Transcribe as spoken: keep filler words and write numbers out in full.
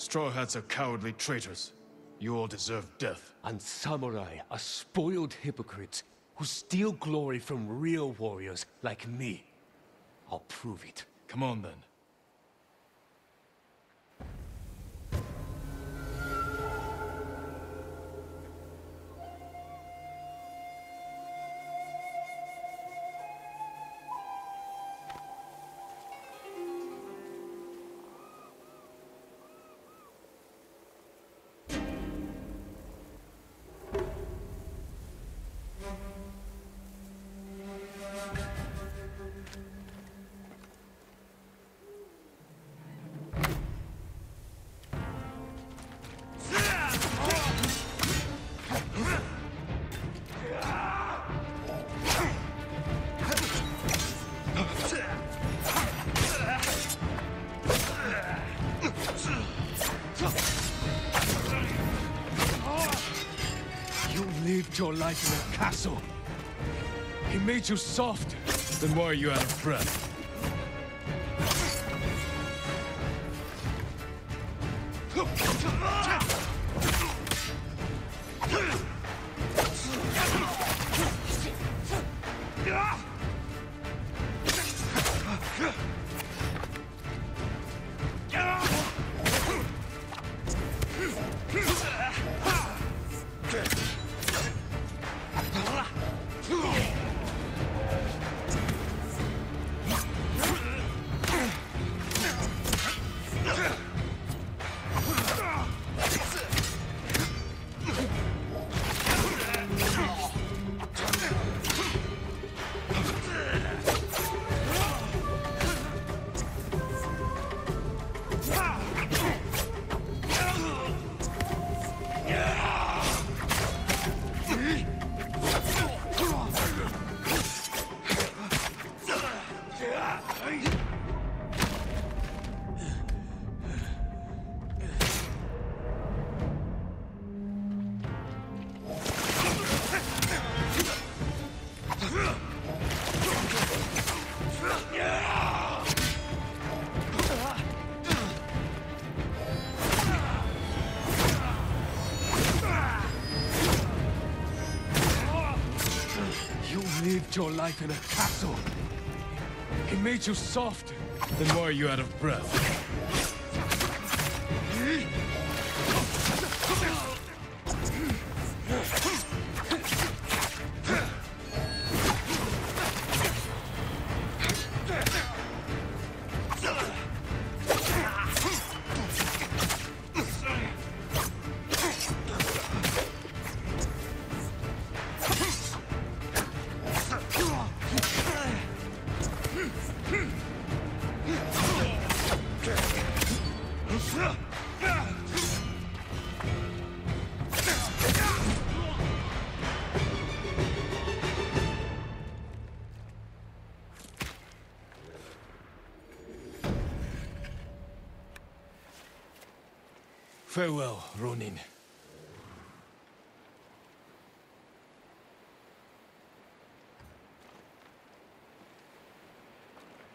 Straw Hats are cowardly traitors. You all deserve death. And samurai are spoiled hypocrites who steal glory from real warriors like me. I'll prove it. Come on then. You lived your life in a castle. He made you soft. Then why are you out of breath? You lived your life in a castle. He made you soft. Then why are you out of breath? Farewell, Ronin.